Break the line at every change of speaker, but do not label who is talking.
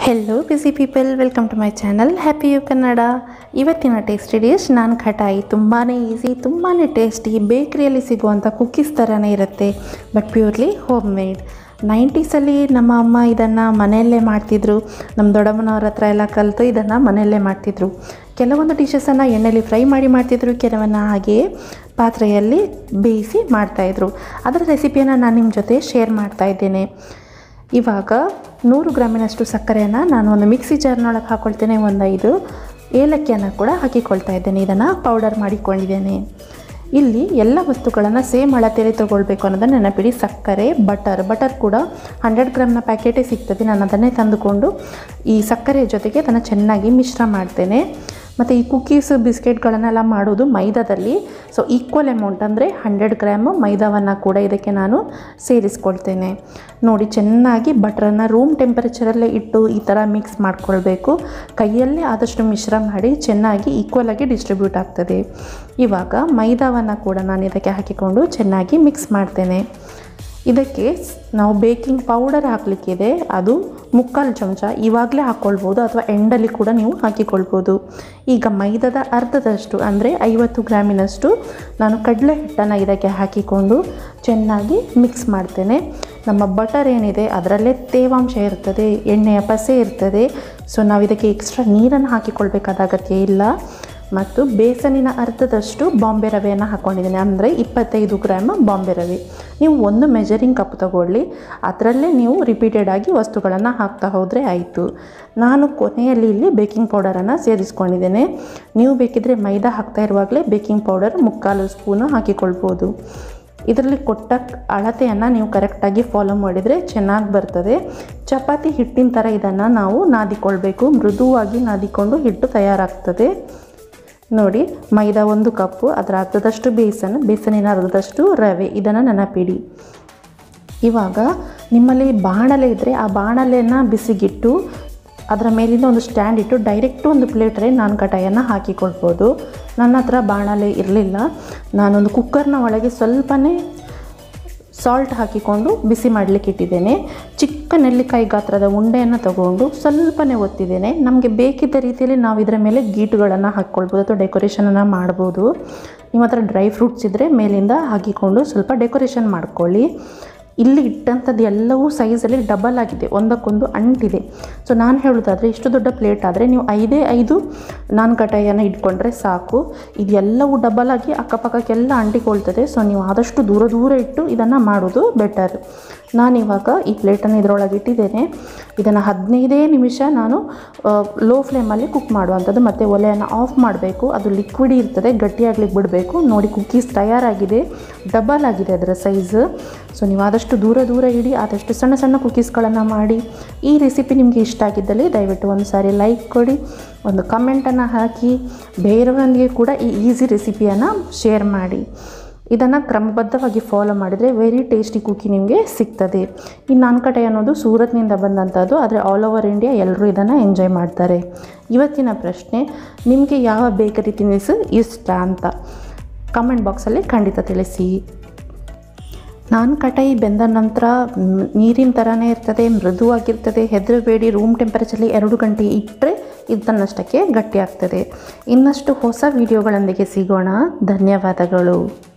Hello busy people, welcome to my channel happy you Kannada. ಇವತ್ತಿನ tasty dish ನಾನ್ ಖಟಾಯಿ. ತುಂಬಾ easy, ತುಂಬಾ tasty, ಬೇಕ್ರಿಯಲ್ಲಿ ಸಿಗುವಂಥ cookies ಥರನೇ ಇರುತ್ತೆ, ಬಟ್ ಪ್ಯೂರ್ಲಿ ಹೋಮ್ ಮೇಡ್. 90ಸಲ್ಲಿ ನಮ್ಮ ಅಮ್ಮ ಇದನ್ನು ಮನೆಯಲ್ಲೇ ಮಾಡ್ತಿದ್ರು. ನಮ್ಮ ದೊಡ್ಡಮ್ಮನವ್ರ ಹತ್ರ ಎಲ್ಲ ಕಲಿತು ಇದನ್ನು ಮನೆಯಲ್ಲೇ ಮಾಡ್ತಿದ್ರು. ಕೆಲವೊಂದು ಡಿಶಸನ್ನು ಎಣ್ಣೆಯಲ್ಲಿ ಫ್ರೈ ಮಾಡಿ ಮಾಡ್ತಿದ್ರು, ಕೆಲವನ್ನ ಹಾಗೆಯೇ ಪಾತ್ರೆಯಲ್ಲಿ ಬೇಯಿಸಿ ಮಾಡ್ತಾಯಿದ್ರು. ಅದರ ರೆಸಿಪಿಯನ್ನು ನಾನು ನಿಮ್ಮ ಜೊತೆ ಶೇರ್ ಮಾಡ್ತಾಯಿದ್ದೇನೆ. ಇವಾಗ 100 ಗ್ರಾಮಿನಷ್ಟು ಸಕ್ಕರೆಯನ್ನು ನಾನು ಒಂದು ಮಿಕ್ಸಿ ಜಾರ್ನೊಳಗೆ ಹಾಕ್ಕೊಳ್ತೇನೆ. ಒಂದು 5 ಏಲಕ್ಕಿಯನ್ನು ಕೂಡ ಹಾಕಿಕೊಳ್ತಾ ಇದ್ದೇನೆ. ಇದನ್ನು ಪೌಡರ್ ಮಾಡಿಕೊಂಡಿದ್ದೇನೆ. ಇಲ್ಲಿ ಎಲ್ಲ ವಸ್ತುಗಳನ್ನು ಸೇಮ್ ಅಳತೆಯಲ್ಲಿ ತೊಗೊಳ್ಬೇಕು ಅನ್ನೋದನ್ನು ನೆನಪಿಡಿ. ಸಕ್ಕರೆ, ಬಟರ್ ಕೂಡ 100 ಗ್ರಾಮ್ನ ಪ್ಯಾಕೆಟೇ ಸಿಗ್ತದೆ. ನಾನು ಅದನ್ನೇ ತಂದುಕೊಂಡು ಈ ಸಕ್ಕರೆ ಜೊತೆಗೆ ಅದನ್ನು ಚೆನ್ನಾಗಿ ಮಿಶ್ರ ಮಾಡ್ತೇನೆ. ಮತ್ತು ಈ ಕುಕ್ಕೀಸ್ ಬಿಸ್ಕೆಟ್ಗಳನ್ನೆಲ್ಲ ಮಾಡೋದು ಮೈದಾದಲ್ಲಿ. ಸೊ ಈಕ್ವಲ್ ಅಮೌಂಟ್ ಅಂದರೆ 100 ಗ್ರಾಮ್ ಮೈದಾವನ್ನು ಕೂಡ ಇದಕ್ಕೆ ನಾನು ಸೇರಿಸ್ಕೊಳ್ತೇನೆ. ನೋಡಿ, ಚೆನ್ನಾಗಿ ಬಟರನ್ನು ರೂಮ್ ಟೆಂಪರೇಚರಲ್ಲೇ ಇಟ್ಟು ಈ ಥರ ಮಿಕ್ಸ್ ಮಾಡ್ಕೊಳ್ಬೇಕು. ಕೈಯಲ್ಲೇ ಆದಷ್ಟು ಮಿಶ್ರ ಮಾಡಿ ಚೆನ್ನಾಗಿ ಈಕ್ವಲಾಗಿ ಡಿಸ್ಟ್ರಿಬ್ಯೂಟ್ ಆಗ್ತದೆ. ಇವಾಗ ಮೈದಾವನ್ನು ಕೂಡ ನಾನು ಇದಕ್ಕೆ ಹಾಕಿಕೊಂಡು ಚೆನ್ನಾಗಿ ಮಿಕ್ಸ್ ಮಾಡ್ತೇನೆ. ಇದಕ್ಕೆ ನಾವು ಬೇಕಿಂಗ್ ಪೌಡರ್ ಹಾಕಲಿಕ್ಕಿದೆ, ಅದು 3/4 ಚಮಚ ಇವಾಗಲೇ ಹಾಕ್ಕೊಳ್ಬೋದು, ಅಥವಾ ಎಂಡಲ್ಲಿ ಕೂಡ ನೀವು ಹಾಕಿಕೊಳ್ಬೋದು. ಈಗ ಮೈದಾದ ಅರ್ಧದಷ್ಟು ಅಂದರೆ 50 ಗ್ರಾಮಿನಷ್ಟು ನಾನು ಕಡಲೆ ಹಿಟ್ಟನ್ನು ಇದಕ್ಕೆ ಹಾಕಿಕೊಂಡು ಚೆನ್ನಾಗಿ ಮಿಕ್ಸ್ ಮಾಡ್ತೇನೆ. ನಮ್ಮ ಬಟರ್ ಏನಿದೆ ಅದರಲ್ಲೇ ತೇವಾಂಶ ಇರ್ತದೆ, ಎಣ್ಣೆಯ ಪಸೆ ಇರ್ತದೆ. ಸೊ ನಾವು ಇದಕ್ಕೆ ಎಕ್ಸ್ಟ್ರಾ ನೀರನ್ನು ಹಾಕಿಕೊಳ್ಬೇಕಾದ ಅಗತ್ಯ ಇಲ್ಲ. ಮತ್ತು ಬೇಸನಿನ ಅರ್ಧದಷ್ಟು ಬಾಂಬೆ ರವೆಯನ್ನು ಹಾಕ್ಕೊಂಡಿದ್ದೀನಿ, ಅಂದರೆ 25 ಗ್ರಾಮ್ ಬಾಂಬೆ ರವೆ. ನೀವು ಒಂದು ಮೆಜರಿಂಗ್ ಕಪ್ ತಗೊಳ್ಳಿ, ಅದರಲ್ಲೇ ನೀವು ರಿಪೀಟೆಡ್ ಆಗಿ ವಸ್ತುಗಳನ್ನು ಹಾಕ್ತಾ ಹೋದರೆ ಆಯಿತು. ನಾನು ಕೊನೆಯಲ್ಲಿ ಇಲ್ಲಿ ಬೇಕಿಂಗ್ ಪೌಡರನ್ನು ಸೇರಿಸ್ಕೊಂಡಿದ್ದೇನೆ. ನೀವು ಬೇಕಿದ್ದರೆ ಮೈದಾ ಹಾಕ್ತಾ ಇರುವಾಗಲೇ ಬೇಕಿಂಗ್ ಪೌಡರ್ 3/4 ಸ್ಪೂನು ಹಾಕಿಕೊಳ್ಬೋದು. ಇದರಲ್ಲಿ ಕೊಟ್ಟ ಅಳತೆಯನ್ನು ನೀವು ಕರೆಕ್ಟಾಗಿ ಫಾಲೋ ಮಾಡಿದರೆ ಚೆನ್ನಾಗಿ ಬರ್ತದೆ. ಚಪಾತಿ ಹಿಟ್ಟಿನ ಥರ ಇದನ್ನು ನಾವು ನಾದಿಕೊಳ್ಬೇಕು. ಮೃದುವಾಗಿ ನಾದಿಕೊಂಡು ಹಿಟ್ಟು ತಯಾರಾಗ್ತದೆ. ನೋಡಿ, ಮೈದಾ 1 ಕಪ್ಪು, ಅದರ ಅರ್ಧದಷ್ಟು ಬೇಸನಿನ ಅರ್ಧದಷ್ಟು ರವೆ, ಇದನ್ನು ನೆನಪಿಡಿ. ಇವಾಗ ನಿಮ್ಮಲ್ಲಿ ಬಾಣಲೆ ಇದ್ದರೆ ಆ ಬಾಣಲೆಯನ್ನು ಬಿಸಿಗಿಟ್ಟು ಅದರ ಮೇಲಿಂದ ಒಂದು ಸ್ಟ್ಯಾಂಡ್ ಇಟ್ಟು ಡೈರೆಕ್ಟು ಒಂದು ಪ್ಲೇಟಲ್ಲಿ ನಾನ್ ಖಟಾಯಿಯನ್ನು ಹಾಕಿಕೊಳ್ಬೋದು. ನನ್ನ ಹತ್ರ ಬಾಣಲೆ ಇರಲಿಲ್ಲ. ನಾನೊಂದು ಕುಕ್ಕರ್ನ ಒಳಗೆ ಸ್ವಲ್ಪನೇ ಸಾಲ್ಟ್ ಹಾಕಿಕೊಂಡು ಬಿಸಿ ಮಾಡಲಿಕ್ಕೆ ಇಟ್ಟಿದ್ದೇನೆ. ಚಿಕ್ಕ ನೆಲ್ಲಿಕಾಯಿ ಗಾತ್ರದ ಉಂಡೆಯನ್ನು ತಗೊಂಡು ಸ್ವಲ್ಪನೇ ಒತ್ತಿದ್ದೇನೆ. ನಮಗೆ ಬೇಕಿದ್ದ ರೀತಿಯಲ್ಲಿ ನಾವು ಇದರ ಮೇಲೆ ಗೀಟುಗಳನ್ನು ಹಾಕ್ಕೊಳ್ಬೋದು ಅಥವಾ ಡೆಕೋರೇಷನನ್ನು ಮಾಡ್ಬೋದು. ನಿಮ್ಮ ಹತ್ರ ಡ್ರೈ ಫ್ರೂಟ್ಸ್ ಇದ್ದರೆ ಮೇಲಿಂದ ಹಾಕಿಕೊಂಡು ಸ್ವಲ್ಪ ಡೆಕೋರೇಷನ್ ಮಾಡ್ಕೊಳ್ಳಿ. ಇಲ್ಲಿ ಇಟ್ಟಂಥದ್ದು ಎಲ್ಲವೂ ಸೈಜಲ್ಲಿ ಡಬಲ್ ಆಗಿದೆ, ಒಂದಕ್ಕೊಂದು ಅಂಟಿದೆ. ಸೊ ನಾನು ಹೇಳೋದಾದರೆ ಇಷ್ಟು ದೊಡ್ಡ ಪ್ಲೇಟ್ ಆದರೆ ನೀವು 5 ನಾನ್ ಖಟಾಯಿಯನ್ನು ಇಟ್ಕೊಂಡ್ರೆ ಸಾಕು. ಇದೆಲ್ಲವೂ ಡಬಲ್ ಆಗಿ ಅಕ್ಕಪಕ್ಕಕ್ಕೆಲ್ಲ ಅಂಟಿಕೊಳ್ತದೆ. ಸೊ ನೀವು ಆದಷ್ಟು ದೂರ ಇಟ್ಟು ಇದನ್ನು ಮಾಡೋದು ಬೆಟರ್. ನಾನಿವಾಗ ಈ ಪ್ಲೇಟನ್ನು ಇದರೊಳಗೆ ಇಟ್ಟಿದ್ದೇನೆ. ಇದನ್ನು 15 ನಿಮಿಷ ನಾನು ಲೋ ಫ್ಲೇಮಲ್ಲಿ ಕುಕ್ ಮಾಡುವಂಥದ್ದು. ಮತ್ತು ಒಲೆಯನ್ನು ಆಫ್ ಮಾಡಬೇಕು. ಅದು ಲಿಕ್ವಿಡ್ ಇರ್ತದೆ, ಗಟ್ಟಿಯಾಗ್ಲಿಕ್ಕೆ ಬಿಡಬೇಕು. ನೋಡಿ, ಕುಕ್ಕೀಸ್ ತಯಾರಾಗಿದೆ. ಡಬಲ್ ಆಗಿದೆ ಅದರ ಸೈಜ್. ಸೊ ನೀವು ಆದಷ್ಟು ದೂರ ಇಡಿ, ಆದಷ್ಟು ಸಣ್ಣ ಸಣ್ಣ ಕುಕ್ಕೀಸ್ಗಳನ್ನು ಮಾಡಿ. ಈ ರೆಸಿಪಿ ನಿಮಗೆ ಇಷ್ಟ ಆಗಿದ್ದಲ್ಲಿ ದಯವಿಟ್ಟು ಒಂದು ಸಾರಿ ಲೈಕ್ ಕೊಡಿ, ಒಂದು ಕಮೆಂಟನ್ನು ಹಾಕಿ, ಬೇರೆಯವರೊಂದಿಗೆ ಕೂಡ ಈ ಈಸಿ ರೆಸಿಪಿಯನ್ನು ಶೇರ್ ಮಾಡಿ. ಇದನ್ನು ಕ್ರಮಬದ್ಧವಾಗಿ ಫಾಲೋ ಮಾಡಿದರೆ ವೆರಿ ಟೇಸ್ಟಿ ಕುಕ್ಕಿ ನಿಮಗೆ ಸಿಗ್ತದೆ. ಈ ನಾನ್ ಖಟಾಯಿ ಅನ್ನೋದು ಸೂರತ್ನಿಂದ ಬಂದಂಥದ್ದು, ಆದರೆ ಆಲ್ ಓವರ್ ಇಂಡಿಯಾ ಎಲ್ಲರೂ ಇದನ್ನು ಎಂಜಾಯ್ ಮಾಡ್ತಾರೆ. ಇವತ್ತಿನ ಪ್ರಶ್ನೆ, ನಿಮಗೆ ಯಾವ ಬೇಕರಿ ತಿನಿಸು ಇಷ್ಟ ಅಂತ ಕಮೆಂಟ್ ಬಾಕ್ಸಲ್ಲಿ ಖಂಡಿತ ತಿಳಿಸಿ. ನಾನ್ ಖಟಾಯಿ ಬೆಂದ ನಂತರ ನೀರಿನ ಥರನೇ ಇರ್ತದೆ, ಮೃದುವಾಗಿರ್ತದೆ. ಹೆದರಬೇಡಿ, ರೂಮ್ ಟೆಂಪರೇಚರ್ಲಿ 2 ಗಂಟೆ ಇಟ್ಟರೆ ಇದನ್ನಷ್ಟಕ್ಕೆ ಗಟ್ಟಿಯಾಗ್ತದೆ. ಇನ್ನಷ್ಟು ಹೊಸ ವಿಡಿಯೋಗಳೊಂದಿಗೆ ಸಿಗೋಣ. ಧನ್ಯವಾದಗಳು.